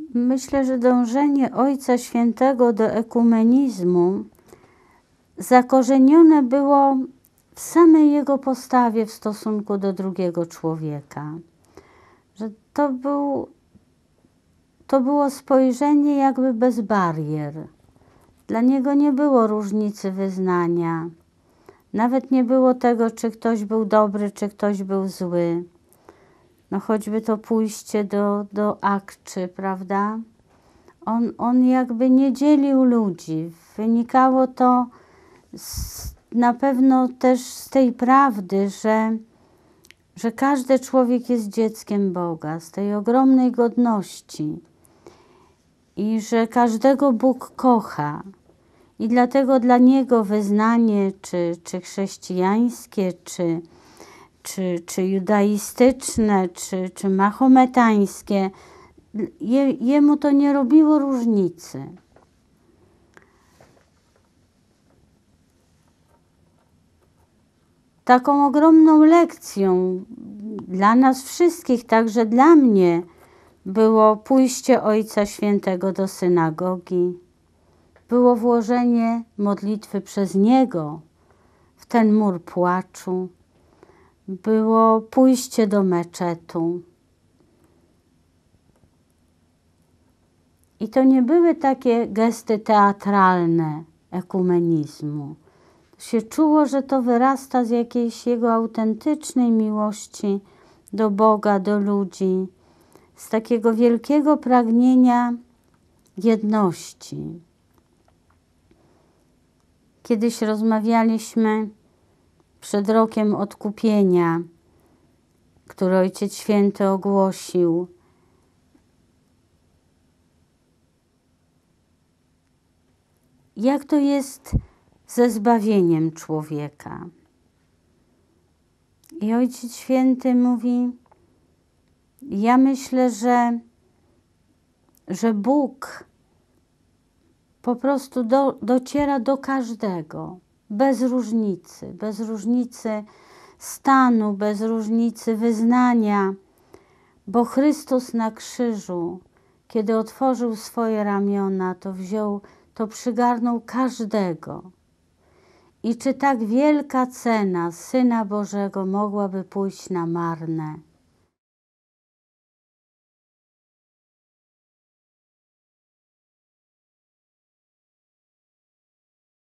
Myślę, że dążenie Ojca Świętego do ekumenizmu zakorzenione było w samej jego postawie w stosunku do drugiego człowieka. Że to było spojrzenie jakby bez barier. Dla niego nie było różnicy wyznania. Nawet nie było tego, czy ktoś był dobry, czy ktoś był zły. No choćby to pójście do Akczy, prawda? On jakby nie dzielił ludzi. Wynikało to na pewno też z tej prawdy, że każdy człowiek jest dzieckiem Boga, z tej ogromnej godności i że każdego Bóg kocha. I dlatego dla Niego wyznanie, czy chrześcijańskie, czy judaistyczne, czy mahometańskie, Jemu to nie robiło różnicy. Taką ogromną lekcją dla nas wszystkich, także dla mnie, było pójście Ojca Świętego do synagogi. Było włożenie modlitwy przez Niego w ten mur płaczu. Było pójście do meczetu. I to nie były takie gesty teatralne ekumenizmu. Się czuło, że to wyrasta z jakiejś jego autentycznej miłości do Boga, do ludzi, z takiego wielkiego pragnienia jedności. Kiedyś rozmawialiśmy przed rokiem odkupienia, który Ojciec Święty ogłosił. Jak to jest ze zbawieniem człowieka? I Ojciec Święty mówi, ja myślę, że Bóg po prostu dociera do każdego, bez różnicy stanu, bez różnicy wyznania, bo Chrystus na krzyżu, kiedy otworzył swoje ramiona, to przygarnął każdego. I czy tak wielka cena Syna Bożego mogłaby pójść na marne?